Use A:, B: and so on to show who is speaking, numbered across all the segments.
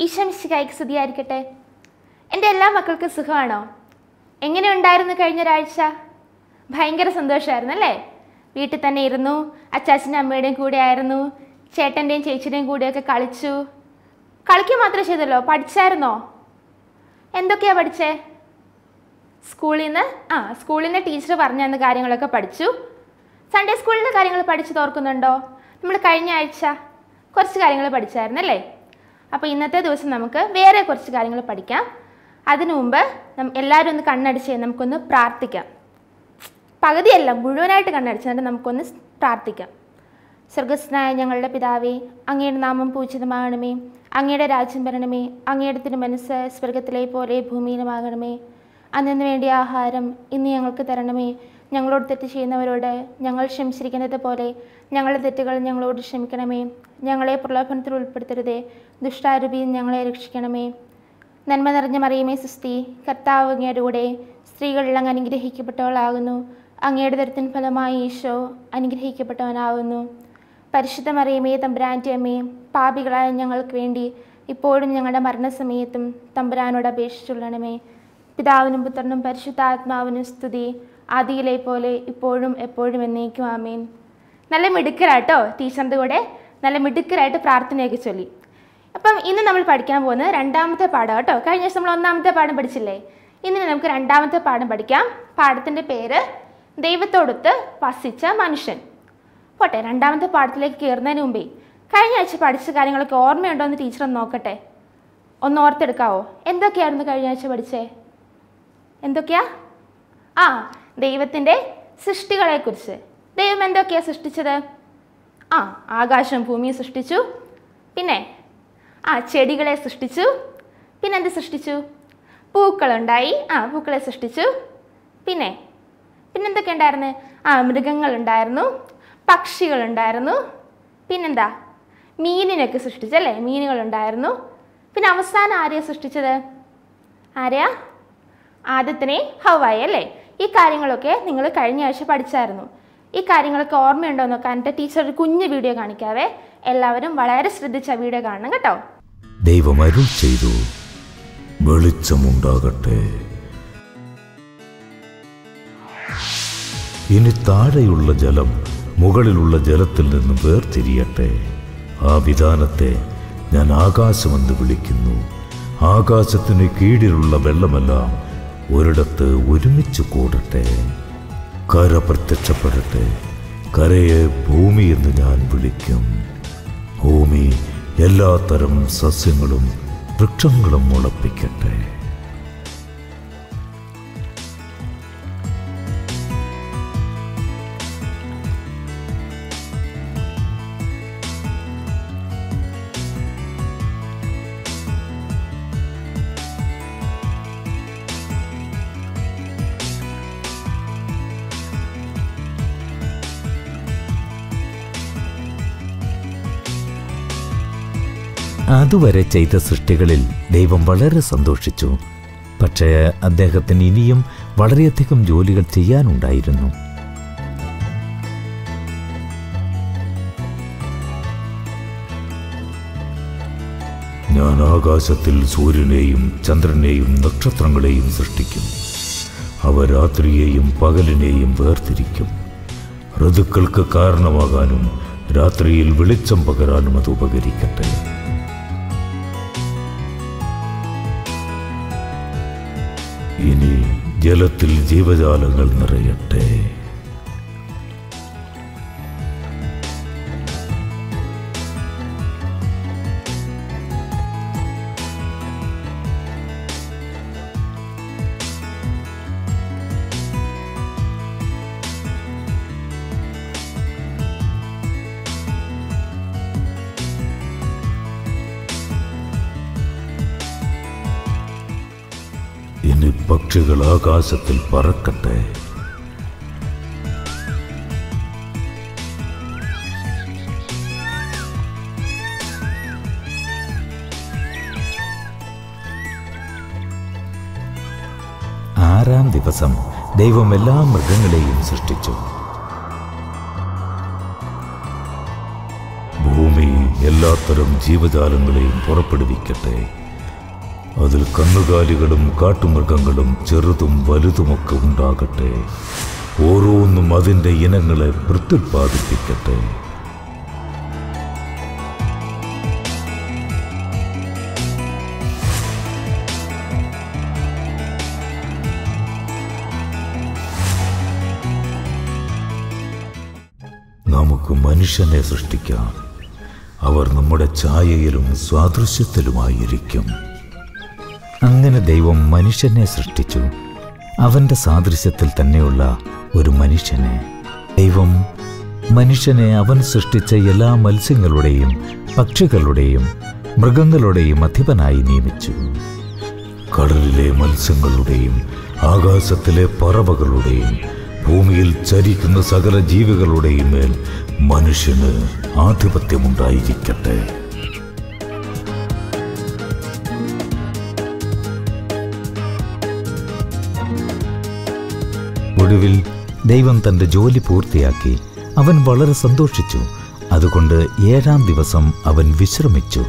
A: ഈശോ മിശിഹായ്ക്ക് സ്തുതിയായിരിക്കട്ടെ. എൻ്റെ എല്ലാ മക്കൾക്കും സുഖമാണോ? എങ്ങനെ ഉണ്ടായിരുന്നു കഴിഞ്ഞ ഒരാഴ്ച? ഭയങ്കര സന്തോഷമായിരുന്നു അല്ലേ? വീട്ടിൽ തന്നെ ഇരുന്നു, അച്ചാച്ചൻ്റെ അമ്മയുടെയും കൂടെ ആയിരുന്നു, ചേട്ടൻ്റെയും ചേച്ചിയുടെയും കൂടെയൊക്കെ കളിച്ചു. കളിക്കുക മാത്രമേ ചെയ്തല്ലോ, പഠിച്ചായിരുന്നോ? എന്തൊക്കെയാണ് പഠിച്ചേ? സ്കൂളിൽ നിന്ന് ടീച്ചർ പറഞ്ഞു തന്ന കാര്യങ്ങളൊക്കെ പഠിച്ചു. സൺഡേ സ്കൂളിലെ കാര്യങ്ങൾ പഠിച്ച് തോർക്കുന്നുണ്ടോ? നമ്മൾ കഴിഞ്ഞ ആഴ്ച കുറച്ച് കാര്യങ്ങൾ പഠിച്ചായിരുന്നല്ലേ? അപ്പോൾ ഇന്നത്തെ ദിവസം നമുക്ക് വേറെ കുറച്ച് കാര്യങ്ങൾ പഠിക്കാം. അതിനു മുമ്പ് എല്ലാവരും ഒന്ന് കണ്ണടിച്ച് നമുക്കൊന്ന് പ്രാർത്ഥിക്കാം. പകുതിയല്ല, മുഴുവനായിട്ട് കണ്ണടിച്ചുകൊണ്ട് നമുക്കൊന്ന് പ്രാർത്ഥിക്കാം. സ്വർഗസ്ഥനായ ഞങ്ങളുടെ പിതാവേ, അങ്ങയുടെ നാമം പൂജിതമാകണമേ, അങ്ങയുടെ രാജ്യം വരണമേ, അങ്ങയുടെ തിരുമനസ്സ് സ്വർഗത്തിലെ പോലെ ഭൂമിയിലുമാകണമേ. അന്നു വേണ്ടിയ ആഹാരം ഇന്ന് ഞങ്ങൾക്ക് തരണമേ. ഞങ്ങളോട് തെറ്റ് ചെയ്യുന്നവരോട് ഞങ്ങൾ ക്ഷമിച്ചിരിക്കുന്നത് പോലെ ഞങ്ങളുടെ തെറ്റുകൾ ഞങ്ങളോട് ക്ഷമിക്കണമേ. ഞങ്ങളെ പ്രലോഭനത്തിൽ ഉൾപ്പെടുത്തരുതേ, ദുഷ്ടാരൂപിയിൽ ഞങ്ങളെ രക്ഷിക്കണമേ. നന്മ നിറഞ്ഞ മറിയമേ സുസ്തി, കർത്താവ് അങ്ങയുടെ കൂടെ, സ്ത്രീകളിൽ അങ്ങ് അനുഗ്രഹിക്കപ്പെട്ടവളാകുന്നു. അങ്ങയുടെ ദരത്തിൻ ഫലമായി ഈശോ അനുഗ്രഹിക്കപ്പെട്ടവനാകുന്നു. പരിശുദ്ധ മറിയമേ തമ്പുരാൻ്റെ അമ്മേ, പാപികളായ ഞങ്ങൾക്ക് വേണ്ടി ഇപ്പോഴും ഞങ്ങളുടെ മരണസമയത്തും തമ്പുരാനോട് അപേക്ഷിച്ചുകൊള്ളണമേ. പിതാവിനും പുത്രനും പരിശുദ്ധാത്മാവിനും സ്തുതി, ആദിയിലെ പോലെ ഇപ്പോഴും എപ്പോഴും എന്നേക്കും ആമേൻ. നല്ല മിടുക്കരാട്ടോ, ടീച്ചറിൻ്റെ കൂടെ നല്ല മിടുക്കരായിട്ട് പ്രാർത്ഥനയൊക്കെ ചൊല്ലി. അപ്പം ഇന്ന് നമ്മൾ പഠിക്കാൻ പോകുന്നത് രണ്ടാമത്തെ പാഠം കേട്ടോ. കഴിഞ്ഞ ദിവസം നമ്മൾ ഒന്നാമത്തെ പാഠം പഠിച്ചില്ലേ? ഇന്ന് നമുക്ക് രണ്ടാമത്തെ പാഠം പഠിക്കാം. പാഠത്തിൻ്റെ പേര് ദൈവത്തോടൊത്ത് വസിച്ച മനുഷ്യൻ. പോട്ടെ, രണ്ടാമത്തെ പാഠത്തിലേക്ക് കയറുന്നതിന് മുമ്പേ കഴിഞ്ഞ ആഴ്ച പഠിച്ച കാര്യങ്ങളൊക്കെ ഓർമ്മയുണ്ടോ എന്ന് ടീച്ചർ ഒന്ന് നോക്കട്ടെ. ഒന്ന് ഓർത്തെടുക്കാവോ? എന്തൊക്കെയായിരുന്നു കഴിഞ്ഞ ആഴ്ച പഠിച്ചേ? എന്തൊക്കെയാ? ദൈവത്തിൻ്റെ സൃഷ്ടികളെക്കുറിച്ച്. ദൈവം എന്തൊക്കെയാണ് സൃഷ്ടിച്ചത്? ആകാശം ഭൂമിയെ സൃഷ്ടിച്ചു. പിന്നെ ചെടികളെ സൃഷ്ടിച്ചു. പിന്നെന്ത് സൃഷ്ടിച്ചു? പൂക്കളുണ്ടായി. പൂക്കളെ സൃഷ്ടിച്ചു. പിന്നെന്തൊക്കെ ഉണ്ടായിരുന്നു? മൃഗങ്ങളുണ്ടായിരുന്നു, പക്ഷികളുണ്ടായിരുന്നു. പിന്നെന്താ? മീനിനൊക്കെ സൃഷ്ടിച്ചല്ലേ? മീനുകളുണ്ടായിരുന്നു. പിന്നെ അവസാനം ആരെയാണ് സൃഷ്ടിച്ചത്? ആരെയാ? ആദത്തിനെയും ഹവ്വായെയും അല്ലേ? ഈ കാര്യങ്ങളൊക്കെ നിങ്ങൾ കഴിഞ്ഞ ആഴ്ച പഠിച്ചായിരുന്നു. ഈ കാര്യങ്ങളൊക്കെ ഓർമ്മയുണ്ടോ എന്ന് നോക്കാനായിട്ട് ടീച്ചർ ഒരു കുഞ്ഞു വീഡിയോ കാണിക്കാവേ. എല്ലാവരും വളരെ ശ്രദ്ധിച്ച വീഡിയോ കാണണം കേട്ടോ.
B: ദൈവം അരുൾ ചെയ്തു, വെളിച്ചമുണ്ടാകട്ടെ. ഇനി താഴെയുള്ള ജലം മുകളിലുള്ള ജലത്തിൽ നിന്ന് വേർതിരിയട്ടെ. ആ വിധാനത്തെ ഞാൻ ആകാശമെന്ന് വിളിക്കുന്നു. ആകാശത്തിന് കീഴിലുള്ള വെള്ളമെല്ലാം ഒരിടത്ത് ഒരുമിച്ച് കൂടട്ടെ. കര പ്രത്യക്ഷപ്പെടട്ടെ. കരയെ ഭൂമി എന്ന് ഞാൻ വിളിക്കും. ഭൂമി എല്ലാത്തരം സസ്യങ്ങളും വൃക്ഷങ്ങളും മുളപ്പിക്കട്ടെ. അതുവരെ ചെയ്ത സൃഷ്ടികളിൽ ദൈവം വളരെ സന്തോഷിച്ചു. പക്ഷേ അദ്ദേഹത്തിന് ഇനിയും വളരെയധികം ജോലികൾ ചെയ്യാനുണ്ടായിരുന്നു. ഞാൻ ആകാശത്തിൽ സൂര്യനെയും ചന്ദ്രനെയും നക്ഷത്രങ്ങളെയും സൃഷ്ടിക്കും. അവ രാത്രിയെയും പകലിനെയും വേർതിരിക്കും. ഋതുക്കൾക്ക് കാരണമാകാനും രാത്രിയിൽ വെളിച്ചം പകരാനും അത് ഉപകരിക്കട്ടെ. ഇനി ജലത്തിൽ ജീവജാലങ്ങൾ നിറയട്ടെ. ഇനി പക്ഷികൾ ആകാശത്തിൽ പറക്കട്ടെ. ആറാം ദിവസം ദൈവം എല്ലാ മൃഗങ്ങളെയും സൃഷ്ടിച്ചു. ഭൂമി എല്ലാത്തരം ജീവജാലങ്ങളെയും പുറപ്പെടുവിക്കട്ടെ. അതിൽ കന്നുകാലികളും കാട്ടുമൃഗങ്ങളും ചെറുതും വലുതുമൊക്കെ ഉണ്ടാകട്ടെ. ഓരോന്നും അതിൻ്റെ ഇനങ്ങളെ പ്രത്യുത്പാദിപ്പിക്കട്ടെ. നമുക്ക് മനുഷ്യനെ സൃഷ്ടിക്കാം. അവർ നമ്മുടെ ഛായയിലും സാദൃശ്യത്തിലുമായിരിക്കും. അങ്ങനെ ദൈവം മനുഷ്യനെ സൃഷ്ടിച്ചു. അവൻ്റെ സാദൃശ്യത്തിൽ തന്നെയുള്ള ഒരു മനുഷ്യനെ. ദൈവം മനുഷ്യനെ അവൻ സൃഷ്ടിച്ച എല്ലാ മത്സ്യങ്ങളുടെയും പക്ഷികളുടെയും മൃഗങ്ങളുടെയും അധിപനായി നിയമിച്ചു. കടലിലെ മത്സ്യങ്ങളുടെയും ആകാശത്തിലെ പറവകളുടെയും ഭൂമിയിൽ ചരിക്കുന്ന സകല ജീവികളുടെയും മേൽ മനുഷ്യന് ആധിപത്യമുണ്ടായിരിക്കട്ടെ. ഒടുവിൽ ദൈവം തൻ്റെ ജോലി പൂർത്തിയാക്കി. അവൻ വളരെ സന്തോഷിച്ചു. അതുകൊണ്ട് 7-ാം ദിവസം അവൻ വിശ്രമിച്ചു.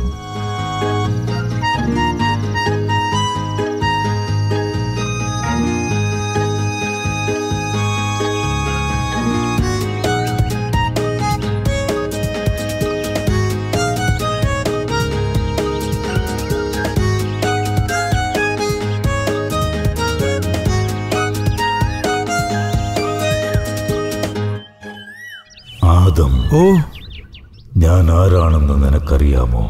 B: ആദം, ഞാൻ ആരാണെന്ന് നിനക്കറിയാമോ?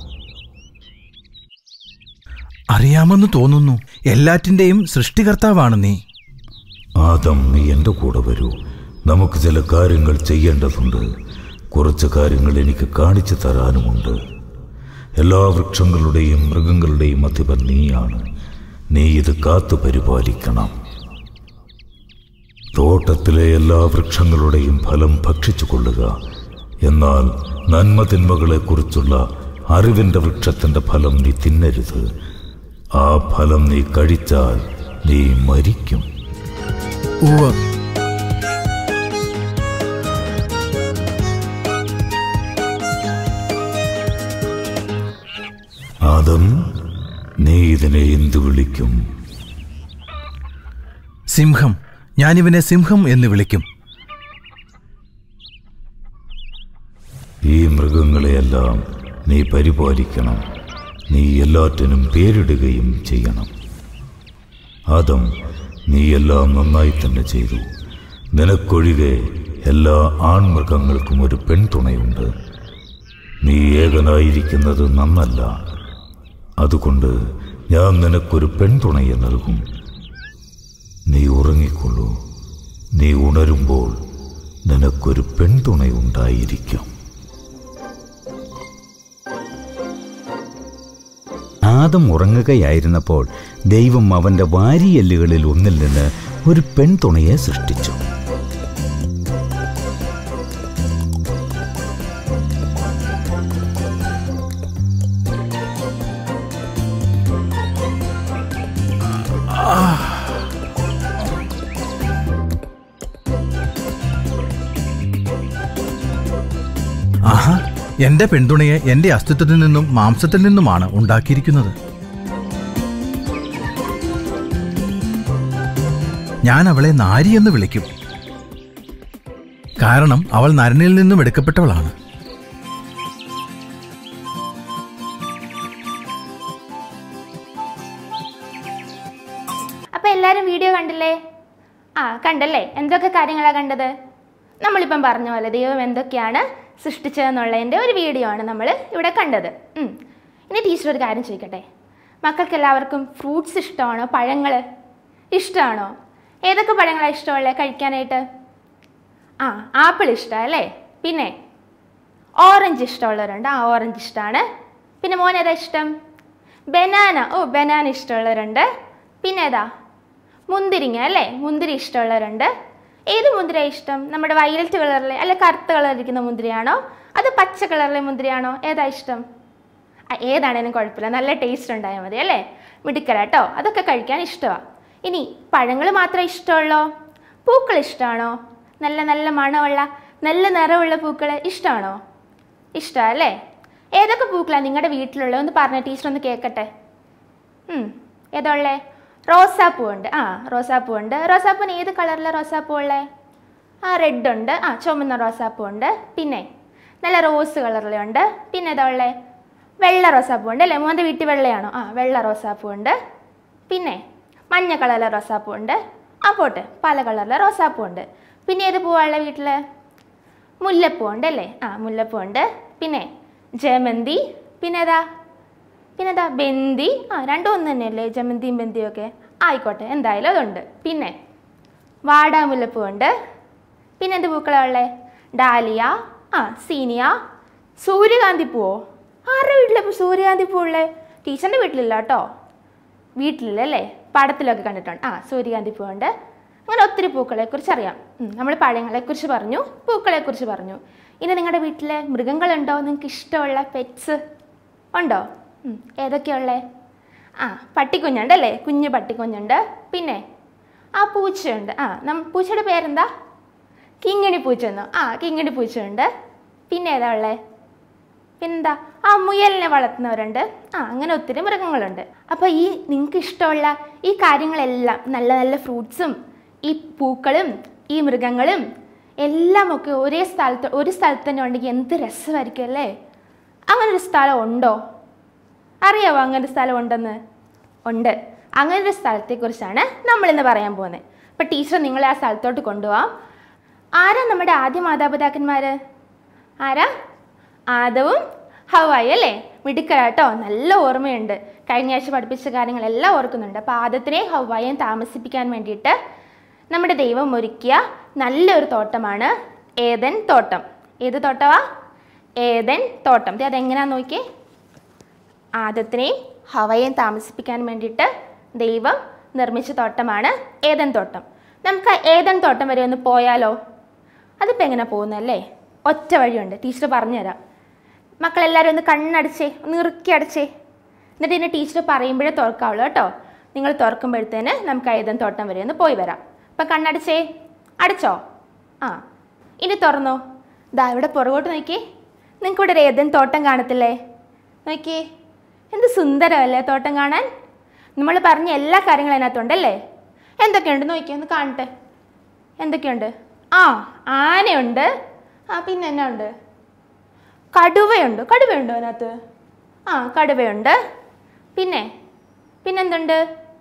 C: അറിയാമെന്ന് തോന്നുന്നു. എല്ലാറ്റിൻ്റെയും സൃഷ്ടികർത്താവാണ് നീ.
B: ആദം, നീ എൻ്റെ കൂടെ വരൂ. നമുക്ക് ചില കാര്യങ്ങൾ ചെയ്യേണ്ടതുണ്ട്. കുറച്ച് കാര്യങ്ങൾ എനിക്ക് കാണിച്ചു തരാനുമുണ്ട്. എല്ലാ വൃക്ഷങ്ങളുടെയും മൃഗങ്ങളുടെയും അധിപൻ നീയാണ്. നീ ഇത് കാത്തു പരിപാലിക്കണം. തോട്ടത്തിലെ എല്ലാ വൃക്ഷങ്ങളുടെയും ഫലം ഭക്ഷിച്ചു കൊള്ളുക. എന്നാൽ നന്മതിന്മകളെക്കുറിച്ചുള്ള അറിവിൻ്റെ വൃക്ഷത്തിൻ്റെ ഫലം നീ തിന്നരുത്. ആ ഫലം നീ കഴിച്ചാൽ നീ മരിക്കും. ആദം, നീ ഇതിനെ എന്തു വിളിക്കും?
C: സിംഹം. ഞാനിവനെ സിംഹം എന്ന് വിളിക്കും.
B: ഈ മൃഗങ്ങളെയെല്ലാം നീ പരിപാലിക്കണം. നീ എല്ലാറ്റിനും പേരിടുകയും ചെയ്യണം. ആദം, നീ എല്ലാം നന്നായി തന്നെ ചെയ്തു. നിനക്കൊഴികെ എല്ലാ ആൺമൃഗങ്ങൾക്കും ഒരു പെൺതുണയുണ്ട്. നീ ഏകനായിരിക്കുന്നത് നന്നല്ല. അതുകൊണ്ട് ഞാൻ നിനക്കൊരു പെൺതുണയെ നൽകും. നീ ഉറങ്ങിക്കൊള്ളൂ. നീ ഉണരുമ്പോൾ നിനക്കൊരു പെൺതുണയുണ്ടായിരിക്കും.
D: ആദം ഉറങ്ങുകയായിരുന്നപ്പോൾ ദൈവം അവൻ്റെ വാരിയെല്ലുകളിൽ ഒന്നിൽ നിന്ന് ഒരു പെൺതുണയെ സൃഷ്ടിച്ചു.
C: ആഹാ, എന്റെ പെൺതുണയെ എന്റെ അസ്തിത്വത്തിൽ നിന്നും മാംസത്തിൽ നിന്നുമാണ് ഉണ്ടാക്കിയിരിക്കുന്നത്. ഞാൻ അവളെ നാരി എന്ന് വിളിക്കും. കാരണം അവൾ നരനിൽ നിന്നും എടുക്കപ്പെട്ടവളാണ്.
A: അപ്പോൾ എല്ലാവരും വീഡിയോ കണ്ടില്ലേ? കണ്ടല്ലേ? എന്തൊക്കെ കാര്യങ്ങളാണ് കണ്ടത്? നമ്മളിപ്പം പറഞ്ഞ പോലെ ദൈവം എന്തൊക്കെയാണ് സൃഷ്ടിച്ചതെന്നുള്ളതിൻ്റെ ഒരു വീഡിയോ ആണ് നമ്മൾ ഇവിടെ കണ്ടത്. ഇനി ടീച്ചർ ഒരു കാര്യം ചോദിക്കട്ടെ. മക്കൾക്ക് എല്ലാവർക്കും ഫ്രൂട്ട്സ് ഇഷ്ടമാണോ? പഴങ്ങൾ ഇഷ്ടമാണോ? ഏതൊക്കെ പഴങ്ങളാണ് ഇഷ്ടമുള്ളത് കഴിക്കാനായിട്ട്? ആപ്പിൾ ഇഷ്ടമാണ് അല്ലേ? പിന്നെ ഓറഞ്ച് ഇഷ്ടമുള്ളവരുണ്ട്. ഓറഞ്ച് ഇഷ്ടമാണ്. പിന്നെ മോൻ ഏതാ ഇഷ്ടം? ബനാന. ബനാന ഇഷ്ടമുള്ളവരുണ്ട്. പിന്നെ ഏതാ? മുന്തിരിങ്ങ അല്ലേ? മുന്തിരി ഇഷ്ടമുള്ളവരുണ്ട്. ഏത് മുന്തിരിയാണ് ഇഷ്ടം? നമ്മുടെ വയലറ്റ് കളറിലെ അല്ലെ കറുത്ത കളറിലിരിക്കുന്ന മുന്തിരിയാണോ അത് പച്ച കളറിലെ മുന്തിരിയാണോ? ഏതാ ഇഷ്ടം? ഏതാണേലും കുഴപ്പമില്ല, നല്ല ടേസ്റ്റ് ഉണ്ടായാൽ മതി അല്ലേ? മിടുക്കരാട്ടോ. അതൊക്കെ കഴിക്കാൻ ഇഷ്ടമാണ്. ഇനി പഴങ്ങൾ മാത്രമേ ഇഷ്ടമുള്ളോ? പൂക്കൾ ഇഷ്ടമാണോ? നല്ല നല്ല മണമുള്ള നല്ല നിറമുള്ള പൂക്കൾ ഇഷ്ടമാണോ? ഇഷ്ടമാണ് അല്ലേ? ഏതൊക്കെ പൂക്കളാണ് നിങ്ങളുടെ വീട്ടിലുള്ളത് ഒന്ന് പറഞ്ഞ ടീച്ചർ ഒന്ന് കേൾക്കട്ടെ. ഏതാ ഉള്ളേ? റോസാപ്പൂ ഉണ്ട്. റോസാപ്പൂ ഉണ്ട്. റോസാപ്പൂന് ഏത് കളറിലാണ് റോസാപ്പൂ ഉള്ളത്? റെഡ് ഉണ്ട്. ചുമന്ന റോസാപ്പൂ ഉണ്ട്. പിന്നെ നല്ല റോസ് കളറിലുണ്ട്. പിന്നെ ഏതാ ഉള്ളേ? വെള്ള റോസാപ്പൂ ഉണ്ട് അല്ലേ? മോൻ്റെ വീട്ടിൽ വെള്ളയാണോ? വെള്ള റോസാപ്പൂ ഉണ്ട്. പിന്നെ മഞ്ഞ കളറിലെ റോസാപ്പൂ ഉണ്ട്. പോട്ടെ, പല കളറിലെ റോസാപ്പൂ ഉണ്ട്. പിന്നെ ഏത് പൂവാണുള്ള വീട്ടിൽ? മുല്ലപ്പൂ ഉണ്ട് അല്ലേ? മുല്ലപ്പൂ ഉണ്ട്. പിന്നെ ജമന്തി. പിന്നെതാ ബന്ദി. രണ്ടും ഒന്ന് തന്നെയല്ലേ ജമന്തിയും ബന്ദിയും ഒക്കെ? ആയിക്കോട്ടെ, എന്തായാലും അതുണ്ട്. പിന്നെ വാടാമുല്ലപ്പൂ ഉണ്ട്. പിന്നെ എന്ത് പൂക്കളാണ് ഉള്ളത്? ഡാലിയ, സീനിയ, സൂര്യകാന്തി പൂവോ? ആരുടെ വീട്ടിലിപ്പോൾ സൂര്യകാന്തി പൂ ഉള്ളത്? ടീച്ചറിൻ്റെ വീട്ടിലില്ല കേട്ടോ. വീട്ടിലല്ലേ, പടത്തിലൊക്കെ കണ്ടിട്ടുണ്ട്. സൂര്യകാന്തി പൂവുണ്ട്. അങ്ങനെ ഒത്തിരി പൂക്കളെക്കുറിച്ച് അറിയാം. നമ്മൾ പഴങ്ങളെക്കുറിച്ച് പറഞ്ഞു, പൂക്കളെക്കുറിച്ച് പറഞ്ഞു. ഇനി നിങ്ങളുടെ വീട്ടിൽ മൃഗങ്ങളുണ്ടോ? നിങ്ങൾക്ക് ഇഷ്ടമുള്ള പെറ്റ്സ് ഉണ്ടോ? ഏതൊക്കെയുള്ളേ? പട്ടിക്കുഞ്ഞുണ്ടല്ലേ? കുഞ്ഞു പട്ടിക്കുഞ്ഞുണ്ട്. പിന്നെ പൂച്ചയുണ്ട്. പൂച്ചയുടെ പേരെന്താ? കിങ്ങിണി പൂച്ചയെന്നോ? കിങ്ങിണി പൂച്ചയുണ്ട്. പിന്നെ ഏതാ ഉള്ളേ? പിന്നെന്താ? മുയലിനെ വളർത്തുന്നവരുണ്ട്. അങ്ങനെ ഒത്തിരി മൃഗങ്ങളുണ്ട്. അപ്പോൾ ഈ നിങ്ങൾക്ക് ഇഷ്ടമുള്ള ഈ കാര്യങ്ങളെല്ലാം, നല്ല നല്ല ഫ്രൂട്ട്സും ഈ പൂക്കളും ഈ മൃഗങ്ങളും എല്ലാം ഒക്കെ ഒരു സ്ഥലത്ത് തന്നെ ഉണ്ടെങ്കിൽ എന്ത് രസമായിരിക്കും അല്ലേ? അങ്ങനൊരു സ്ഥലം ഉണ്ടോ? അറിയാമോ അങ്ങനൊരു സ്ഥലം ഉണ്ടെന്ന്? ഉണ്ട്. അങ്ങനൊരു സ്ഥലത്തെക്കുറിച്ചാണ് നമ്മളിന്ന് പറയാൻ പോകുന്നത്. അപ്പോൾ ടീച്ചർ നിങ്ങളെ ആ സ്ഥലത്തോട്ട് കൊണ്ടുപോകാം. ആരാ നമ്മുടെ ആദ്യ മാതാപിതാക്കന്മാർ? ആരാ? ആദവും ഹവ്വായും അല്ലേ? മിടുക്കരാട്ടോ, നല്ല ഓർമ്മയുണ്ട്. കഴിഞ്ഞ ആഴ്ച പഠിപ്പിച്ച കാര്യങ്ങളെല്ലാം ഓർക്കുന്നുണ്ട്. അപ്പോൾ ആദത്തിനെയും ഹവ്വായെയും താമസിപ്പിക്കാൻ വേണ്ടിയിട്ട് നമ്മുടെ ദൈവം ഒരുക്കിയ നല്ലൊരു തോട്ടമാണ് ഏദൻ തോട്ടം. ഏത് തോട്ടമാ? ഏദൻ തോട്ടം. അതെങ്ങനെയാണെന്ന് നോക്കിയേ. ആദത്തിനെയും ഹവ്വായെയും താമസിപ്പിക്കാൻ വേണ്ടിയിട്ട് ദൈവം നിർമ്മിച്ച തോട്ടമാണ് ഏദൻ തോട്ടം. നമുക്ക് ഏദൻ തോട്ടം വരെ ഒന്ന് പോയാലോ? അതിപ്പോൾ എങ്ങനെ പോകുന്നല്ലേ? ഒറ്റ വഴിയുണ്ട്, ടീച്ചർ പറഞ്ഞുതരാം. മക്കളെല്ലാവരും ഒന്ന് കണ്ണടച്ചേ, ഒന്ന് ഇറുക്കി അടച്ചേ. എന്നിട്ട് ഇതിൻ്റെ ടീച്ചർ പറയുമ്പോഴേ തുറക്കാവുള്ളൂ കേട്ടോ. നിങ്ങൾ തുറക്കുമ്പോഴത്തേന് നമുക്ക് ഏദൻ തോട്ടം വരെ ഒന്ന് പോയി വരാം. അപ്പം കണ്ണടച്ചേ. അടച്ചോ? ഇനി തുറന്നോ. ഇവിടെ പുറകോട്ട് നോക്കി. നിങ്ങൾക്ക് ഇവിടെ ഒരു ഏദൻ തോട്ടം കാണത്തില്ലേ? നോക്കിയേ, എന്ത് സുന്ദരമല്ലേ തോട്ടം കാണാൻ. നമ്മൾ പറഞ്ഞ എല്ലാ കാര്യങ്ങളും അതിനകത്തുണ്ടല്ലേ? എന്തൊക്കെയുണ്ട് നോക്കിയേ, ഒന്ന് കാണട്ടെ. എന്തൊക്കെയുണ്ട്? ആനയുണ്ട്. പിന്നെ എന്നാ ഉണ്ട്? കടുവയുണ്ട്. കടുവയുണ്ടോ അതിനകത്ത്? കടുവയുണ്ട്. പിന്നെന്തുണ്ട്?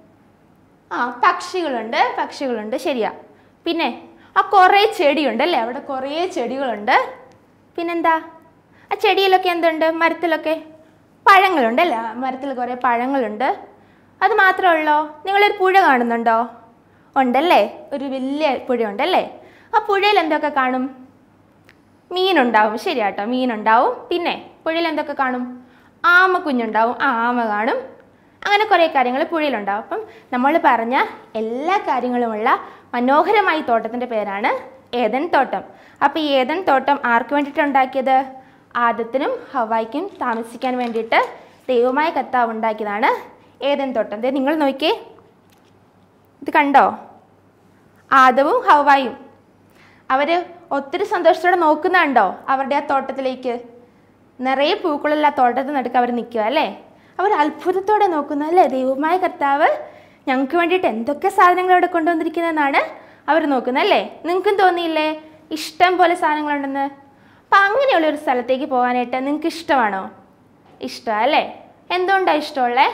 A: പക്ഷികളുണ്ട്. ശരിയാ. പിന്നെ കുറേ ചെടിയുണ്ട് അല്ലേ? അവിടെ കുറേ ചെടികളുണ്ട്. പിന്നെന്താ? ചെടിയിലൊക്കെ എന്തുണ്ട്? മരത്തിലൊക്കെ പഴങ്ങളുണ്ട് അല്ലേ? മരത്തിൽ കുറേ പഴങ്ങളുണ്ട്. അത് മാത്രമേ ഉള്ളോ? നിങ്ങളൊരു പുഴ കാണുന്നുണ്ടോ? ഉണ്ടല്ലേ, ഒരു വലിയ പുഴയുണ്ടല്ലേ? ആ പുഴയിൽ എന്തൊക്കെ കാണും? മീനുണ്ടാവും. ശരിയാട്ടോ, മീനുണ്ടാവും. പിന്നെ പുഴയിൽ എന്തൊക്കെ കാണും? ആമക്കുഞ്ഞുണ്ടാവും. ആമ കാണും. അങ്ങനെ കുറേ കാര്യങ്ങൾ പുഴയിലുണ്ടാവും. അപ്പം നമ്മൾ പറഞ്ഞ എല്ലാ കാര്യങ്ങളുമുള്ള മനോഹരമായ തോട്ടത്തിൻ്റെ പേരാണ് ഏദൻ തോട്ടം. അപ്പോൾ ഈ ഏദൻ തോട്ടം ആർക്ക് വേണ്ടിയിട്ടാണ് ഉണ്ടാക്കിയത്? ആദത്തിനും ഹവ്വായ്ക്കും താമസിക്കാൻ വേണ്ടിയിട്ട് ദൈവമായ കർത്താവ് ഉണ്ടാക്കിയതാണ് ഏദൻ തോട്ടം. നിങ്ങൾ നോക്കിയേ, ഇത് കണ്ടോ? ആദവും ഹവ്വായും അവർ ഒത്തിരി സന്തോഷത്തോടെ നോക്കുന്നുണ്ടോ അവരുടെ ആ തോട്ടത്തിലേക്ക്? നിറയെ പൂക്കളുള്ള ആ തോട്ടത്തിൽ നടുക്ക് അവർ നിൽക്കുക അല്ലേ? അവർ അത്ഭുതത്തോടെ നോക്കുന്നു അല്ലേ? ദൈവമായ കർത്താവ് ഞങ്ങൾക്ക് വേണ്ടിയിട്ട് എന്തൊക്കെ സാധനങ്ങൾ അവിടെ കൊണ്ടുവന്നിരിക്കുന്നതെന്നാണ് അവർ നോക്കുന്നത് അല്ലേ? നിങ്ങൾക്കും തോന്നിയില്ലേ ഇഷ്ടം പോലെ സാധനങ്ങളുണ്ടെന്ന്? അപ്പം അങ്ങനെയുള്ളൊരു സ്ഥലത്തേക്ക് പോകാനായിട്ട് നിങ്ങൾക്ക് ഇഷ്ടമാണോ? ഇഷ്ടമല്ലേ? എന്തുകൊണ്ടാണ് ഇഷ്ടമുള്ളത്?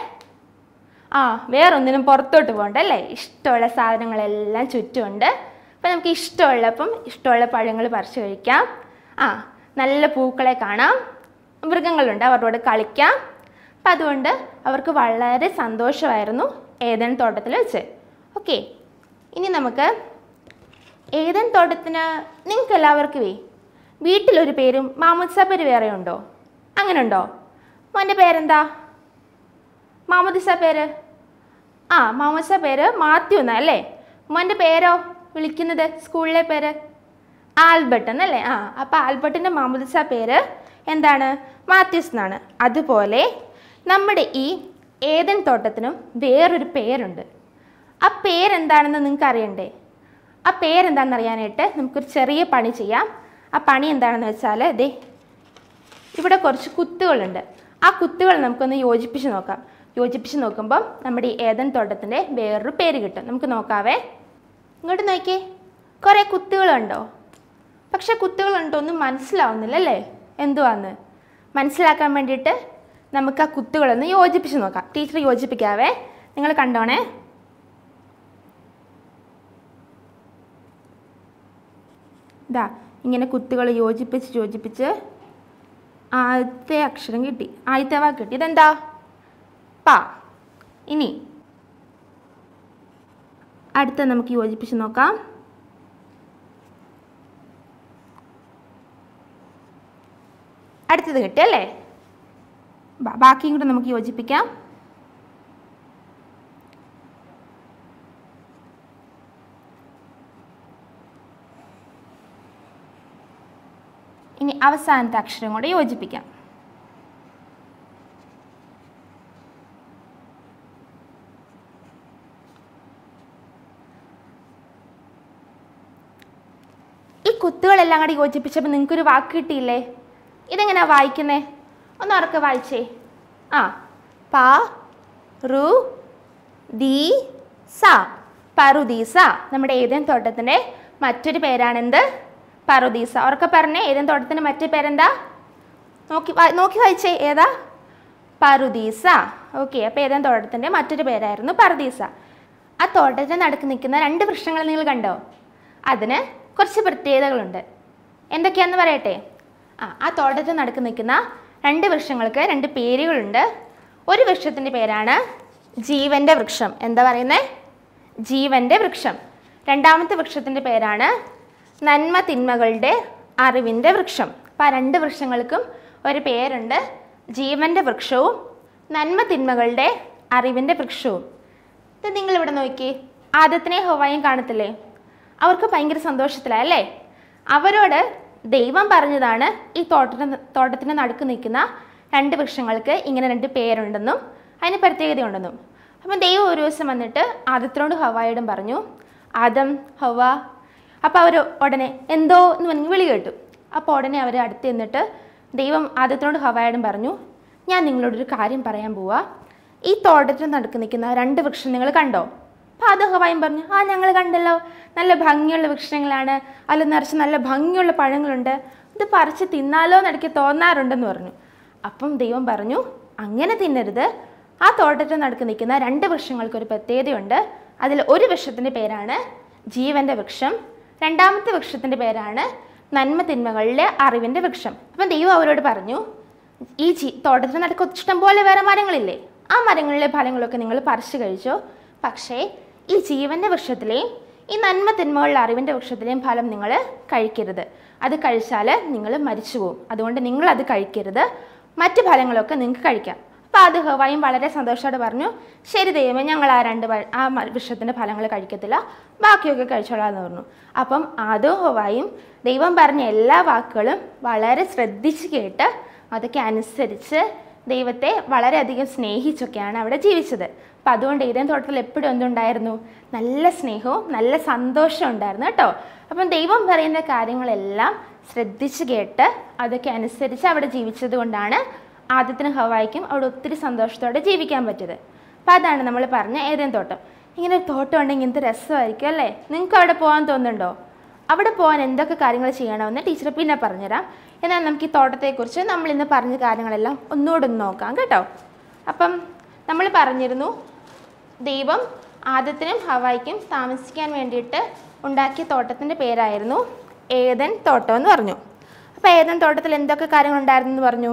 A: വേറൊന്നിനും പുറത്തോട്ട് പോകണ്ടല്ലേ? ഇഷ്ടമുള്ള സാധനങ്ങളെല്ലാം ചുറ്റുമുണ്ട്. അപ്പം നമുക്ക് ഇഷ്ടമുള്ള പഴങ്ങൾ പറിച്ച് കഴിക്കാം. നല്ല പൂക്കളെ കാണാം. മൃഗങ്ങളുണ്ട്, അവരോട് കളിക്കാം. അപ്പം അതുകൊണ്ട് അവർക്ക് വളരെ സന്തോഷമായിരുന്നു ഏദൻ തോട്ടത്തിൽ വെച്ച്. ഓക്കെ, ഇനി നമുക്ക് ഏദൻ തോട്ടത്തിന് നിങ്ങൾക്ക് എല്ലാവർക്കും വീട്ടിലൊരു പേരും മാമോദിസ പേര് വേറെ ഉണ്ടോ? അങ്ങനെ ഉണ്ടോ? മോൻ്റെ പേരെന്താ? മാമോദിസ പേര്? മാമോദിസ പേര് മാത്യു എന്നാ അല്ലേ? മോൻ്റെ പേരോ വിളിക്കുന്നത് സ്കൂളിലെ പേര്? ആൽബർട്ട് എന്നല്ലേ? അപ്പോൾ ആൽബർട്ടിൻ്റെ മാമോദിസ പേര് എന്താണ്? മാത്യൂസ് എന്നാണ്. അതുപോലെ നമ്മുടെ ഈ ഏദൻ തോട്ടത്തിനും വേറൊരു പേരുണ്ട്. ആ പേരെന്താണെന്ന് നിങ്ങൾക്ക് അറിയണ്ടേ? ആ പേരെന്താണെന്ന് അറിയാനായിട്ട് നമുക്കൊരു ചെറിയ പണി ചെയ്യാം. ആ പണി എന്താണെന്ന് വെച്ചാൽ ഇവിടെ കുറച്ച് കുത്തുകളുണ്ട്. ആ കുത്തുകൾ നമുക്കൊന്ന് യോജിപ്പിച്ച് നോക്കാം. യോജിപ്പിച്ച് നോക്കുമ്പം നമ്മുടെ ഈ ഏദൻ തോട്ടത്തിൻ്റെ വേറൊരു പേര് കിട്ടും. നമുക്ക് നോക്കാവേ. ഇങ്ങോട്ട് നോക്കിയേ, കുറേ കുത്തുകളുണ്ടോ? പക്ഷെ കുത്തുകളുണ്ടോ ഒന്നും മനസ്സിലാവുന്നില്ല അല്ലേ, എന്തുവാന്ന് മനസ്സിലാക്കാൻ വേണ്ടിയിട്ട് നമുക്ക് ആ കുത്തുകളൊന്ന് യോജിപ്പിച്ച് നോക്കാം. ടീച്ചർ യോജിപ്പിക്കാവേ, നിങ്ങൾ കണ്ടോണേ. ഇതാ ഇങ്ങനെ കുത്തുകൾ യോജിപ്പിച്ച് ആദ്യത്തെ അക്ഷരം കിട്ടി, ആദ്യത്തെ വാക്ക് കിട്ടി. ഇതെന്താ? പ. ഇനി അടുത്ത നമുക്ക് യോജിപ്പിച്ച് നോക്കാം. അടുത്തത് കിട്ടി അല്ലേ? ബാക്കിയും കൂടെ നമുക്ക് യോജിപ്പിക്കാം. ഇനി അവസാനത്തെ അക്ഷരം കൂടെ യോജിപ്പിക്കാം. ഈ കുത്തുകളെല്ലാം കൂടി യോജിപ്പിച്ചപ്പോൾ നിങ്ങൾക്കൊരു വാക്ക് കിട്ടിയില്ലേ? ഇതെങ്ങനെയാ വായിക്കുന്നേ? ഒന്ന് ഉറക്കെ വായിച്ചേ. ആ, പ റു ദീ സ, പറുദീസ. നമ്മുടെ ഏദൻ തോട്ടത്തിൻ്റെ മറ്റൊരു പേരാണെന്ത്? പറുദീസ. ഉറക്കെ പറഞ്ഞേ, ഏദൻ തോട്ടത്തിൻ്റെ മറ്റൊരു പേരെന്താ? നോക്കി വായിച്ചേ, ഏതാ? പറുദീസ. ഓക്കെ, അപ്പോൾ ഏദൻ തോട്ടത്തിൻ്റെ മറ്റൊരു പേരായിരുന്നു പറുദീസ. ആ തോട്ടത്തിന് നടുക്ക് നിൽക്കുന്ന 2 വൃക്ഷങ്ങൾ നിങ്ങൾ കണ്ടോ? അതിന് കുറച്ച് പ്രത്യേകതകളുണ്ട്. എന്തൊക്കെയാണെന്ന് പറയട്ടെ. ആ തോട്ടത്തിന് നടുക്ക് നിൽക്കുന്ന 2 വൃക്ഷങ്ങൾക്ക് 2 പേരുകളുണ്ട്. ഒരു വൃക്ഷത്തിൻ്റെ പേരാണ് ജീവൻ്റെ വൃക്ഷം. എന്താ പറയുന്നത്? ജീവൻ്റെ വൃക്ഷം. രണ്ടാമത്തെ വൃക്ഷത്തിൻ്റെ പേരാണ് നന്മ തിന്മകളുടെ അറിവിൻ്റെ വൃക്ഷം. അപ്പോൾ ആ 2 വൃക്ഷങ്ങൾക്കും ഒരു പേരുണ്ട്, ജീവൻ്റെ വൃക്ഷവും നന്മ തിന്മകളുടെ അറിവിൻ്റെ വൃക്ഷവും. ഇത് നിങ്ങളിവിടെ നോക്കി, ആദത്തിനെ ഹവ്വായും കാണത്തില്ലേ? അവർക്ക് ഭയങ്കര സന്തോഷത്തിലല്ലേ? അവരോട് ദൈവം പറഞ്ഞതാണ് ഈ തോട്ടത്തിന് നടുക്ക് നിൽക്കുന്ന 2 വൃക്ഷങ്ങൾക്ക് ഇങ്ങനെ 2 പേരുണ്ടെന്നും അതിന് പ്രത്യേകതയുണ്ടെന്നും. അപ്പം ദൈവം ഒരു ദിവസം വന്നിട്ട് ആദത്തിനോട് ഹവ്വായോടും പറഞ്ഞു, ആദം, ഹവ്വ. അപ്പോൾ അവർ ഉടനെ എന്തോ എന്ന് പറഞ്ഞ് വിളി കേട്ടു. അപ്പോൾ ഉടനെ അവർ അടുത്ത് നിന്നിട്ട് ദൈവം ആദത്തിനോട് ഹവ്വായോടും പറഞ്ഞു, ഞാൻ നിങ്ങളോടൊരു കാര്യം പറയാൻ പോവാ. ഈ തോട്ടത്തിന് നടുക്ക് നിൽക്കുന്ന 2 വൃക്ഷം നിങ്ങൾ കണ്ടോ? അപ്പോൾ ആദം ഹവ്വായും പറഞ്ഞു, ആ ഞങ്ങൾ കണ്ടല്ലോ, നല്ല ഭംഗിയുള്ള വൃക്ഷങ്ങളാണ്, അതിൽ നിറച്ച് നല്ല ഭംഗിയുള്ള പഴങ്ങളുണ്ട്, ഇത് പറിച്ച് തിന്നാലോ എന്നിടയ്ക്ക് തോന്നാറുണ്ടെന്ന് പറഞ്ഞു. അപ്പം ദൈവം പറഞ്ഞു, അങ്ങനെ തിന്നരുത്. ആ തോട്ടത്തിന് നടുക്ക് നിൽക്കുന്ന 2 വൃക്ഷങ്ങൾക്കൊരു പ്രത്യേകതയുണ്ട്. അതിൽ ഒരു വൃക്ഷത്തിൻ്റെ പേരാണ് ജീവൻ്റെ വൃക്ഷം, രണ്ടാമത്തെ വൃക്ഷത്തിൻ്റെ പേരാണ് നന്മ തിന്മകളിലെ അറിവിൻ്റെ വൃക്ഷം. അപ്പം ദൈവം അവരോട് പറഞ്ഞു, ഈ തോട്ടത്തിന് നടുക്ക് ഇഷ്ടം പോലെ വേറെ മരങ്ങളില്ലേ, ആ മരങ്ങളിലെ ഫലങ്ങളൊക്കെ നിങ്ങൾ പറിച്ചു കഴിച്ചോ, പക്ഷേ ഈ ജീവൻ്റെ വൃക്ഷത്തിലെയും ഈ നന്മ തിന്മകളുടെ അറിവിൻ്റെ വൃക്ഷത്തിലെയും ഫലം നിങ്ങൾ കഴിക്കരുത്. അത് കഴിച്ചാൽ നിങ്ങൾ മരിച്ചു പോകും. അതുകൊണ്ട് നിങ്ങളത് കഴിക്കരുത്, മറ്റു ഫലങ്ങളൊക്കെ നിങ്ങൾക്ക് കഴിക്കാം. അപ്പോൾ അത് ഹവ്വായും വളരെ സന്തോഷത്തോടെ പറഞ്ഞു, ശരി ദൈവമേ, ഞങ്ങൾ ആ വൃക്ഷത്തിൻ്റെ ഫലങ്ങൾ കഴിക്കത്തില്ല, ബാക്കിയൊക്കെ കഴിച്ചോളാം എന്ന് പറഞ്ഞു. അപ്പം ആദവും ഹവ്വായും ദൈവം പറഞ്ഞ എല്ലാ വാക്കുകളും വളരെ ശ്രദ്ധിച്ച് കേട്ട് അതൊക്കെ അനുസരിച്ച് ദൈവത്തെ വളരെയധികം സ്നേഹിച്ചൊക്കെയാണ് അവിടെ ജീവിച്ചത്. അപ്പം അതുകൊണ്ട് ഏദൻ തോട്ടത്തിൽ എപ്പോഴും എന്തുണ്ടായിരുന്നു? നല്ല സ്നേഹവും നല്ല സന്തോഷവും ഉണ്ടായിരുന്നു കേട്ടോ. അപ്പം ദൈവം പറയുന്ന കാര്യങ്ങളെല്ലാം ശ്രദ്ധിച്ച് കേട്ട് അതൊക്കെ അനുസരിച്ച് അവിടെ ജീവിച്ചത് കൊണ്ടാണ് ആദത്തിനും ഹവ്വായ്ക്കും അവിടെ ഒത്തിരി സന്തോഷത്തോടെ ജീവിക്കാൻ പറ്റിയത്. അപ്പം അതാണ് നമ്മൾ പറഞ്ഞ ഏദൻ തോട്ടം. ഇങ്ങനെ ഒരു തോട്ടം ഉണ്ടെങ്കിൽ എന്ത് രസമായിരിക്കും അല്ലേ? നിങ്ങൾക്ക് അവിടെ പോകാൻ തോന്നുന്നുണ്ടോ? അവിടെ പോകാൻ എന്തൊക്കെ കാര്യങ്ങൾ ചെയ്യണമെന്ന് ടീച്ചർ പിന്നെ പറഞ്ഞുതരാം. എന്നാൽ നമുക്ക് ഈ തോട്ടത്തെക്കുറിച്ച് നമ്മളിന്ന് പറഞ്ഞ കാര്യങ്ങളെല്ലാം ഒന്നുകൂടെ ഒന്ന് നോക്കാം കേട്ടോ. അപ്പം നമ്മൾ പറഞ്ഞിരുന്നു, ദൈവം ആദത്തിനും ഹവ്വായ്ക്കും താമസിക്കാൻ വേണ്ടിയിട്ട് ഉണ്ടാക്കിയ തോട്ടത്തിൻ്റെ പേരായിരുന്നു ഏദൻ തോട്ടം എന്ന് പറഞ്ഞു. അപ്പോൾ ഏദൻ തോട്ടത്തിൽ എന്തൊക്കെ കാര്യങ്ങളുണ്ടായിരുന്നു എന്ന് പറഞ്ഞു?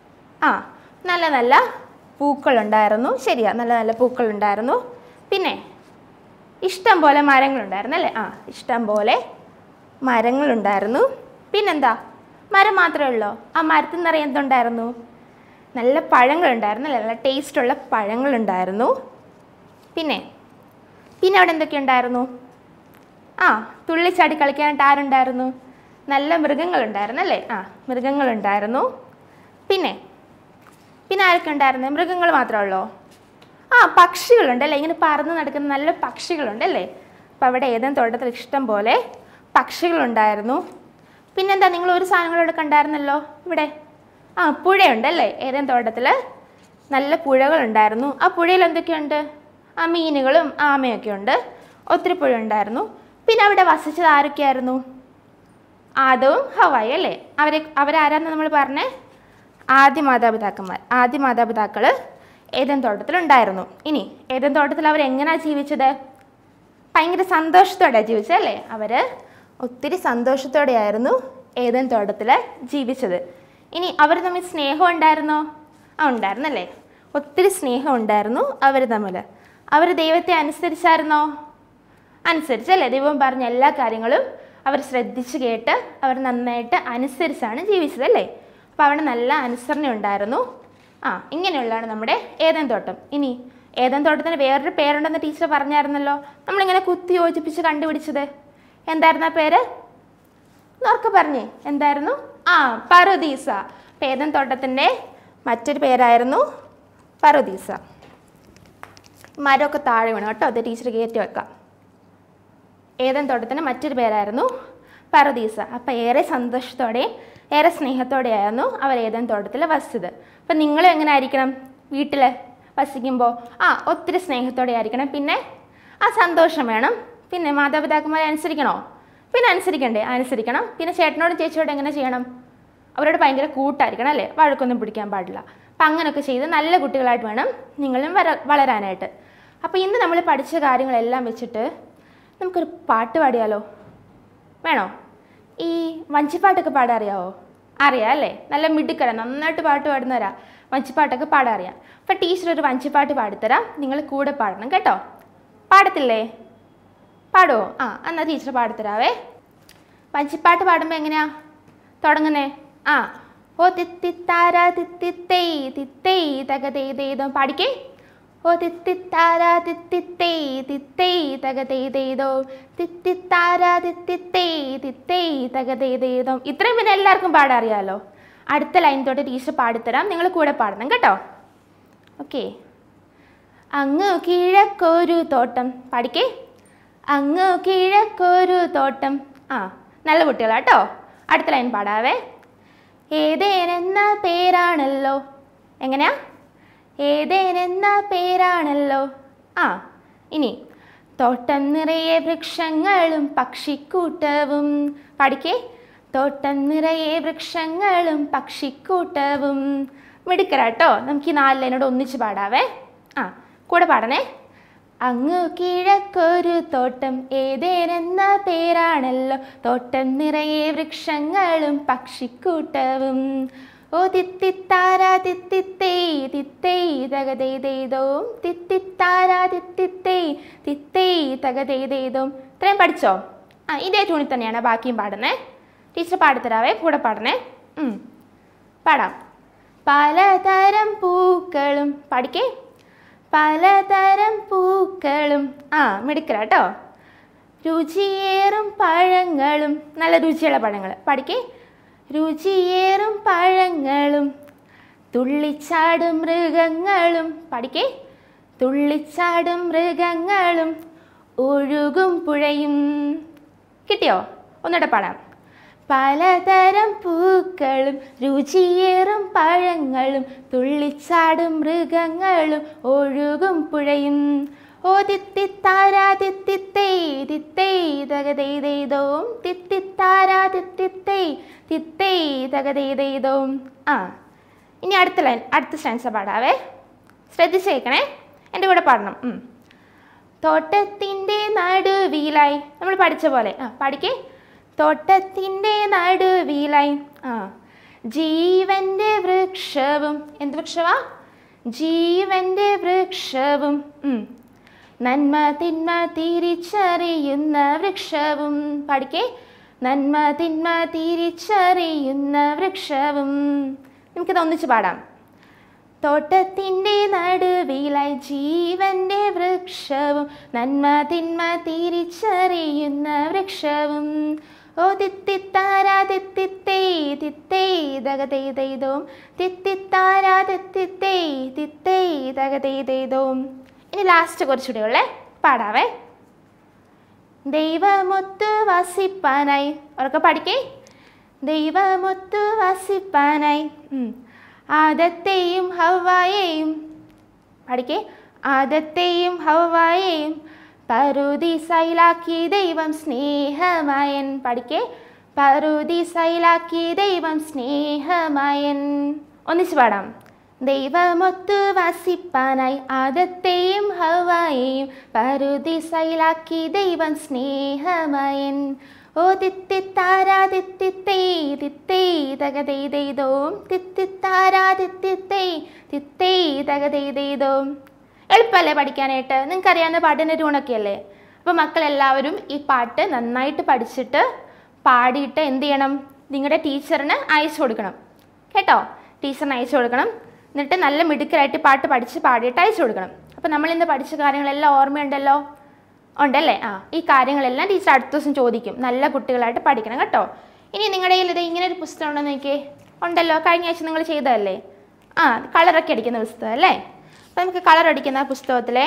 A: നല്ല നല്ല പൂക്കളുണ്ടായിരുന്നു. ശരിയാ, നല്ല നല്ല പൂക്കളുണ്ടായിരുന്നു. പിന്നെ ഇഷ്ടം പോലെ മരങ്ങളുണ്ടായിരുന്നു അല്ലേ? ഇഷ്ടം പോലെ മരങ്ങളുണ്ടായിരുന്നു. പിന്നെന്താ, മരം മാത്രമേ ഉള്ളൂ? ആ മരത്തിൽ നിറയെ എന്തുണ്ടായിരുന്നു? നല്ല പഴങ്ങളുണ്ടായിരുന്നു അല്ലേ? നല്ല ടേസ്റ്റുള്ള പഴങ്ങളുണ്ടായിരുന്നു. പിന്നെ അവിടെ എന്തൊക്കെയുണ്ടായിരുന്നു? തുള്ളിച്ചാടി കളിക്കാനായിട്ട് ആരുണ്ടായിരുന്നു? നല്ല മൃഗങ്ങളുണ്ടായിരുന്നു അല്ലേ? മൃഗങ്ങളുണ്ടായിരുന്നു. പിന്നെ ആരൊക്കെ ഉണ്ടായിരുന്നു? മൃഗങ്ങൾ മാത്രമേ ഉള്ളൂ? പക്ഷികളുണ്ടല്ലേ? ഇങ്ങനെ പറന്ന് നടക്കുന്ന നല്ല പക്ഷികളുണ്ടല്ലേ? അപ്പം അവിടെ ഏദൻ തോട്ടത്തിൽ ഇഷ്ടം പോലെ പക്ഷികളുണ്ടായിരുന്നു. പിന്നെന്താ, നിങ്ങൾ ഒരു സാധനം കൂടെ ഇവിടെ കണ്ടായിരുന്നല്ലോ, ഇവിടെ പുഴയുണ്ടല്ലേ, ഏതേൻ തോട്ടത്തിൽ നല്ല പുഴകളുണ്ടായിരുന്നു. ആ പുഴയിൽ എന്തൊക്കെയുണ്ട്? മീനുകളും ആമയൊക്കെ ഉണ്ട്. ഒത്തിരി പുഴ ഉണ്ടായിരുന്നു. പിന്നെ അവിടെ വസിച്ചത് ആരൊക്കെയായിരുന്നു? ആദവും ഹവ്വായും അല്ലേ? അവരാരാന്ന് നമ്മൾ പറഞ്ഞേ? ആദ്യ മാതാപിതാക്കൾ ഏദൻ തോട്ടത്തിലുണ്ടായിരുന്നു. ഇനി ഏദൻ തോട്ടത്തിൽ അവരെങ്ങനെയാണ് ജീവിച്ചത്? ഭയങ്കര സന്തോഷത്തോടെയാണ് ജീവിച്ചത് അല്ലേ? അവർ ഒത്തിരി സന്തോഷത്തോടെയായിരുന്നു ഏദൻ തോട്ടത്തിൽ ജീവിച്ചത്. ഇനി അവർ തമ്മിൽ സ്നേഹം ഉണ്ടായിരുന്നോ? ഉണ്ടായിരുന്നല്ലേ? ഒത്തിരി സ്നേഹം ഉണ്ടായിരുന്നു അവർ തമ്മിൽ. അവർ ദൈവത്തെ അനുസരിച്ചായിരുന്നോ? അനുസരിച്ചല്ലേ? ദൈവം പറഞ്ഞ എല്ലാ കാര്യങ്ങളും അവർ ശ്രദ്ധിച്ച് കേട്ട് അവർ നന്നായിട്ട് അനുസരിച്ചാണ് ജീവിച്ചത് അല്ലേ? അപ്പോൾ അവിടെ നല്ല അനുസരണ ഉണ്ടായിരുന്നു. ഇങ്ങനെയുള്ളതാണ് നമ്മുടെ ഏദൻ തോട്ടം. ഇനി ഏദൻ തോട്ടത്തിന് വേറൊരു പേരുണ്ടെന്ന് ടീച്ചർ പറഞ്ഞായിരുന്നല്ലോ. നമ്മളിങ്ങനെ കുത്തി യോജിപ്പിച്ച് കണ്ടുപിടിച്ചത് എന്തായിരുന്നു ആ പേര്? നോർക്ക് പറഞ്ഞേ, എന്തായിരുന്നു? പറുദീസ. ഏദൻ തോട്ടത്തിൻ്റെ മറ്റൊരു പേരായിരുന്നു പറുദീസ. മരമൊക്കെ താഴെ വീണു കേട്ടോ, അത് ടീച്ചർ കയറ്റി വെക്കാം. ഏദൻ തോട്ടത്തിന് മറ്റൊരു പേരായിരുന്നു പറുദീസ. അപ്പം ഏറെ സന്തോഷത്തോടെയും ഏറെ സ്നേഹത്തോടെയായിരുന്നു അവർ ഏദൻ തോട്ടത്തിൽ വസിച്ചത്. അപ്പം നിങ്ങളും എങ്ങനെ ആയിരിക്കണം വീട്ടിൽ വസിക്കുമ്പോൾ? ഒത്തിരി സ്നേഹത്തോടെ ആയിരിക്കണം. പിന്നെ സന്തോഷം വേണം. പിന്നെ മാതാപിതാക്കന്മാരെ അനുസരിക്കണോ? പിന്നെ അനുസരിക്കണം. പിന്നെ ചേട്ടനോടും ചേച്ചിയോടും എങ്ങനെ ചെയ്യണം? അവരോട് ഭയങ്കര കൂട്ടായിരിക്കണം അല്ലേ? വഴക്കൊന്നും പിടിക്കാൻ പാടില്ല. അപ്പം അങ്ങനെയൊക്കെ ചെയ്ത് നല്ല കുട്ടികളായിട്ട് വേണം നിങ്ങളും വളരാനായിട്ട്. അപ്പോൾ ഇന്ന് നമ്മൾ പഠിച്ച കാര്യങ്ങളെല്ലാം വെച്ചിട്ട് നമുക്കൊരു പാട്ട് പാടിയാലോ? വേണോ? ഈ വഞ്ചിപ്പാട്ടൊക്കെ പാടാൻ അറിയാമോ? അറിയാം അല്ലേ? നല്ല മിടുക്കരാ, നന്നായിട്ട് പാട്ട് പാടുന്നവരാ. വഞ്ചിപ്പാട്ടൊക്കെ പാടാൻ അറിയാം. അപ്പം ടീച്ചർ ഒരു വഞ്ചിപ്പാട്ട് പാടിത്തരാം, നിങ്ങൾ കൂടെ പാടണം കേട്ടോ. പാടത്തില്ലേ? പാടുമോ? എന്നാൽ ടീച്ചർ പാടിത്തരാവേ. വഞ്ചിപ്പാട്ട് പാടുമ്പോൾ എങ്ങനെയാ തുടങ്ങുന്നേ? ഓ തിത്തിത്താര തിത്തിത്തേ തിത്തേ തകതേതേതോ പാടിക്കേ. ഓ തിത്തിത്താര തിത്തിത്തേ തിത്തേ തകതേതേതോ തിത്തിത്താര തിത്തിത്തേ തിത്തേ തകതേതേതോ. ഇത്രയും പിന്നെ എല്ലാവർക്കും പാടാൻ അറിയാമല്ലോ. അടുത്ത ലൈൻ തൊട്ട് ടീച്ചർ പാടിത്തരാം, നിങ്ങൾ കൂടെ പാടണം കേട്ടോ. ഓക്കെ. അങ്ങ് കിഴക്കൊരു തോട്ടം പാടിക്കേ. അങ്ങ് കിഴക്കൊരു തോട്ടം. നല്ല കുട്ടികളാട്ടോ. അടുത്ത ലൈൻ പാടാവേ. ഏദേൻ എന്ന പേരാണല്ലോ. എങ്ങനെയാ? ഏദേൻ എന്ന പേരാണല്ലോ. ഇനി തോട്ടം നിറയെ വൃക്ഷങ്ങളും പക്ഷിക്കൂട്ടവും പാടിക്കേ. തോട്ടം നിറയെ വൃക്ഷങ്ങളും പക്ഷിക്കൂട്ടവും. മിടുക്കരാട്ടോ. നമുക്ക് ഈ 4 ലൈനോട് ഒന്നിച്ച് പാടാവേ. കൂടെ പാടണേ. അങ്ങ് കിഴക്കൊരു തോട്ടം ഏദേൻ എന്ന പേരാണല്ലോ. തോട്ടം നിറയെ വൃക്ഷങ്ങളും പക്ഷിക്കൂട്ടവും. ഓ തിത്തിത്താര തിത്തിത്തേ തിത്തേ തകതേതേതോ തിത്തിത്താര തിത്തിത്തേ തിത്തേ തകതേതേതോ. ഇത്രയും പഠിച്ചോ? ഇതേ ട്യൂണിൽ തന്നെയാണ് ബാക്കിയും പാടുന്നേ. ടീച്ചർ പാടിത്തരാവേ, കൂടെ പാടണേ. പാടാം. പലതരം പൂക്കളും പാടിക്കേ. പലതരം പൂക്കളും. മിടുക്കരാട്ടോ. രുചിയേറും പഴങ്ങളും. നല്ല രുചിയുള്ള പഴങ്ങൾ പാടിക്കേ. രുചിയേറും പഴങ്ങളും. തുള്ളിച്ചാടും മൃഗങ്ങളും പാടിക്കേ. തുള്ളിച്ചാടും മൃഗങ്ങളും. ഒഴുകും പുഴയും. കിട്ടിയോ? ഒന്നുകൂടെ പാടാം. പലതരം പൂക്കളും രുചിയേറും പഴങ്ങളും തുള്ളിച്ചാടും മൃഗങ്ങളും ഒഴുകും പുഴയും. ഓ തിത്തിത്താര തിത്തിത്തേ തിത്തേ തകതേതേതോ തിത്തിത്താര തിത്തിത്തേ തിത്തേ തകതേതേതോ. ഇനി അടുത്ത ലൈൻ, അടുത്ത സ്റ്റാൻസ പാടാവേ. ശ്രദ്ധിച്ച് കേൾക്കണേ, എൻ്റെ കൂടെ പാടണം. തോട്ടത്തിൻ്റെ നടുവിലായി. നമ്മൾ പഠിച്ച പോലെ പാടിക്കേ. തോട്ടത്തിൻ്റെ നടുവിലായി ജീവൻ്റെ വൃക്ഷവും. എന്ത് വൃക്ഷവാ? ജീവൻ്റെ വൃക്ഷവും. നന്മ തിന്മ തിരിച്ചറിയുന്ന വൃക്ഷവും. പാടിക്കേ. നന്മ തിന്മ തിരിച്ചറിയുന്ന വൃക്ഷവും. നമുക്കിത് ഒന്നിച്ച് പാടാം. തോട്ടത്തിൻ്റെ നടുവിലായി ജീവൻ്റെ വൃക്ഷവും നന്മ തിന്മ തിരിച്ചറിയുന്ന വൃക്ഷവും. ഓ തിത്തിത്താര തിത്തിത്തേ തിത്തേ തകതേതേതോ തിത്തിത്താര തിത്തിത്തേ തിത്തേ തകതേതേതോ. ഇനി ലാസ്റ്റ് കുറച്ചുകൂടെ ഉള്ളേ പാടാവേ. ദൈവമൊത്ത് വസിപ്പാനായി. ഉറക്കെ പാടിക്കേ. ദൈവമൊത്തു വസിപ്പാനായി ആദത്തെയും ഹവ്വായെയും പഠിക്കേ. ആദത്തെയും ഹവ്വായെയും പറുദീസയിലാക്കി ദൈവം സ്നേഹമയൻ. പഠിക്കേ. പറുദീസയിലാക്കി ദൈവം സ്നേഹമയൻ. ഒന്നിച്ച് പാടാം. ദൈവമൊത്തു വസിപ്പാനായി ആദത്തെയും ഹവ്വായെയും പറുദീസയിലാക്കി ദൈവം സ്നേഹമയൻ. ഓ തിത്തിത്താരാ തിത്തിത്തേ തിത്തേ തകതെയ്തോം തിത്തിത്താരാ തിത്തിത്തേ തിത്തേ തകതെയ്തോം. എളുപ്പമല്ലേ പഠിക്കാനായിട്ട്? നിങ്ങൾക്കറിയാവുന്ന പാട്ടിൻ്റെ ട്യൂണൊക്കെ അല്ലേ? അപ്പോൾ മക്കളെല്ലാവരും ഈ പാട്ട് നന്നായിട്ട് പഠിച്ചിട്ട് പാടിയിട്ട് എന്ത് ചെയ്യണം? നിങ്ങളുടെ ടീച്ചറിന് അയച്ചു കൊടുക്കണം കേട്ടോ. ടീച്ചറിന് അയച്ചു കൊടുക്കണം. എന്നിട്ട് നല്ല മിടുക്കരായിട്ട് പാട്ട് പഠിച്ച് പാടിയിട്ട് അയച്ചു കൊടുക്കണം. അപ്പോൾ നമ്മളിന്ന് പഠിച്ച കാര്യങ്ങളെല്ലാം ഓർമ്മയുണ്ടല്ലോ? ഉണ്ടല്ലേ? ഈ കാര്യങ്ങളെല്ലാം ടീച്ചർ അടുത്ത ദിവസം ചോദിക്കും. നല്ല കുട്ടികളായിട്ട് പഠിക്കണം കേട്ടോ. ഇനി നിങ്ങളുടെ കയ്യിൽ ഇത് ഇങ്ങനെ ഒരു പുസ്തകം ഉണ്ടോ നോക്കിയേ. ഉണ്ടല്ലോ, കഴിഞ്ഞ ആഴ്ച നിങ്ങൾ ചെയ്തതല്ലേ? കളറൊക്കെ അടിക്കുന്ന പുസ്തകം അല്ലേ? അപ്പോൾ നമുക്ക് കളർ അടിക്കുന്ന പുസ്തകത്തിലെ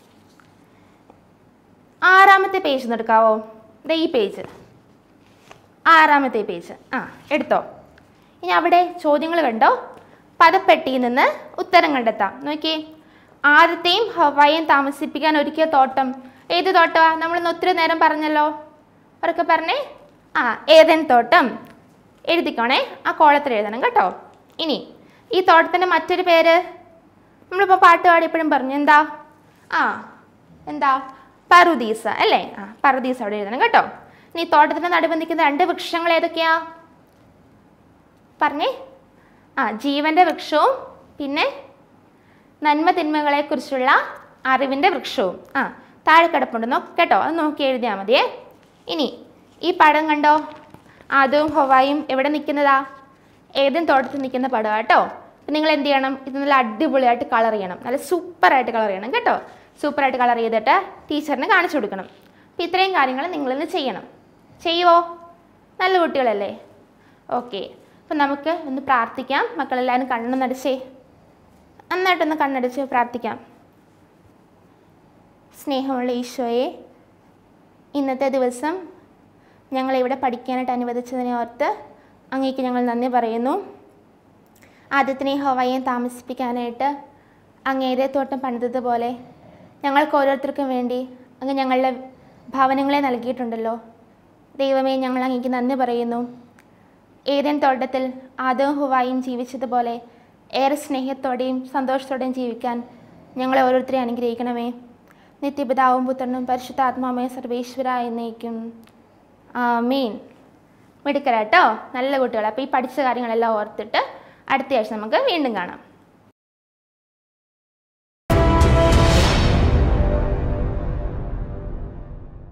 A: 6-ാമത്തെ പേജ് ഒന്ന് എടുക്കാവോ? ഈ പേജ് 6-ാമത്തെ പേജ് എടുത്തോ. ഇനി അവിടെ ചോദ്യങ്ങൾ കണ്ടോ? പദപ്പെട്ടിയിൽ നിന്ന് ഉത്തരം കണ്ടെത്താം. നോക്കിയേ. ആദത്തെയും ഹവ്വായെയും താമസിപ്പിക്കാൻ ഒരുക്കിയ തോട്ടം ഏത് തോട്ടമാണ്? നമ്മളിന്ന് ഒത്തിരി നേരം പറഞ്ഞല്ലോ. അവരൊക്കെ പറഞ്ഞേ. ഏദൻ തോട്ടം. എഴുതിക്കോണേ. ആ കോളത്തിൽ എഴുതണം കേട്ടോ. ഇനി ഈ തോട്ടത്തിൻ്റെ മറ്റൊരു പേര് നമ്മളിപ്പോൾ പാട്ട് പാടിയപ്പോഴും പറഞ്ഞു. എന്താ? പറുദീസ അല്ലേ? പറുദീസ അവിടെ എഴുതണം കേട്ടോ. ഇനി തോട്ടത്തിൻ്റെ നടുവ് നിൽക്കുന്ന 2 വൃക്ഷങ്ങൾ ഏതൊക്കെയാ പറഞ്ഞേ? ജീവൻ്റെ വൃക്ഷവും പിന്നെ നന്മ തിന്മകളെക്കുറിച്ചുള്ള അറിവിൻ്റെ വൃക്ഷവും. താഴെ കിടപ്പുണ്ടെന്നോ കേട്ടോ. അത് നോക്കി എഴുതിയാൽ മതിയേ. ഇനി ഈ പടം കണ്ടോ? ആദവും ഹവ്വായും എവിടെ നിൽക്കുന്നതാ? ഏദൻ തോട്ടത്തിൽ നിൽക്കുന്ന പടമാണ് കേട്ടോ. അപ്പം നിങ്ങൾ എന്ത് ചെയ്യണം? ഇത് നല്ല അടിപൊളിയായിട്ട് കളർ ചെയ്യണം. നല്ല സൂപ്പറായിട്ട് കളർ ചെയ്യണം കേട്ടോ. സൂപ്പറായിട്ട് കളർ ചെയ്തിട്ട് ടീച്ചറിന് കാണിച്ചു കൊടുക്കണം. അപ്പം ഇത്രയും കാര്യങ്ങൾ നിങ്ങളിന്ന് ചെയ്യണം. ചെയ്യുമോ? നല്ല കുട്ടികളല്ലേ? ഓക്കെ. അപ്പം നമുക്ക് ഒന്ന് പ്രാർത്ഥിക്കാം. മക്കളെല്ലാവരും കണ്ണൊന്നടിച്ചേ. നന്നായിട്ടൊന്ന് കണ്ണടിച്ച് പ്രാർത്ഥിക്കാം. സ്നേഹമുള്ള ഈശോയെ, ഇന്നത്തെ ദിവസം ഞങ്ങളിവിടെ പഠിക്കാനായിട്ട് അനുവദിച്ചതിനെ ഓർത്ത് അങ്ങേക്ക് ഞങ്ങൾ നന്ദി പറയുന്നു. ആദത്തിനെയും ഹവ്വായെയും താമസിപ്പിക്കാനായിട്ട് അങ്ങേരെ തോട്ടം പണിതതുപോലെ ഞങ്ങൾക്ക് ഓരോരുത്തർക്കും വേണ്ടി അങ്ങ് ഞങ്ങളുടെ ഭവനങ്ങളെ നൽകിയിട്ടുണ്ടല്ലോ. ദൈവമേ, ഞങ്ങൾ അങ്ങേക്ക് നന്ദി പറയുന്നു. ഏദൻ തോട്ടത്തിൽ ആദവും ഹവ്വായും ജീവിച്ചതുപോലെ ഏറെ സ്നേഹത്തോടെയും സന്തോഷത്തോടെയും ജീവിക്കാൻ ഞങ്ങളെ ഓരോരുത്തരെയും അനുഗ്രഹിക്കണമേ. നിത്യപിതാവും പുത്രനും പരിശുദ്ധാത്മാവുമായ സർവേശ്വര എന്നേക്കും. ആമീൻ. മിടുക്കരാട്ടോ, നല്ല കുട്ടികൾ. അപ്പോൾ ഈ പഠിച്ച കാര്യങ്ങളെല്ലാം ഓർത്തിട്ട് അടുത്ത ആഴ്ച നമുക്ക് വീണ്ടും കാണാം.